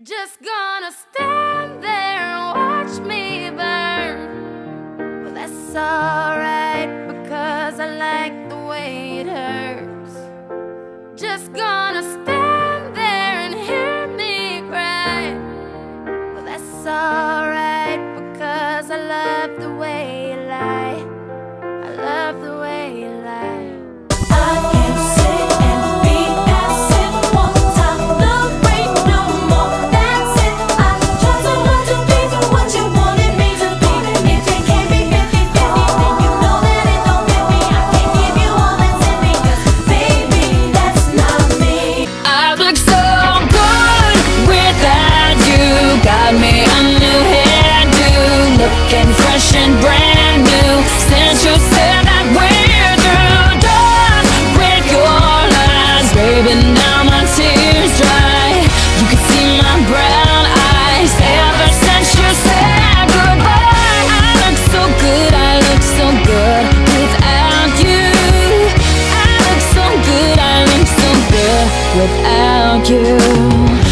Just gonna stand there and watch me burn. Well, that's alright, because I like the way it hurts. Just gonna stand there and hear me cry. Well, that's alright, because I love the way you lie. I love the way you lie. I can't sit and be absent, won't tolerate no more. That's it. I try so hard to be what you wanted me to be. If it can't be 50-50, then you know that it don't fit me. I can't give you all that's in me, 'cause baby, that's not me. I look so good without you. Got me a new hairdo, looking fresh and brand new. Since you said that we're through, done with your lies, baby, now my tears dry. You can see my brown eyes ever since you said goodbye. I look so good, I look so good without you. I look so good, I look so good without you.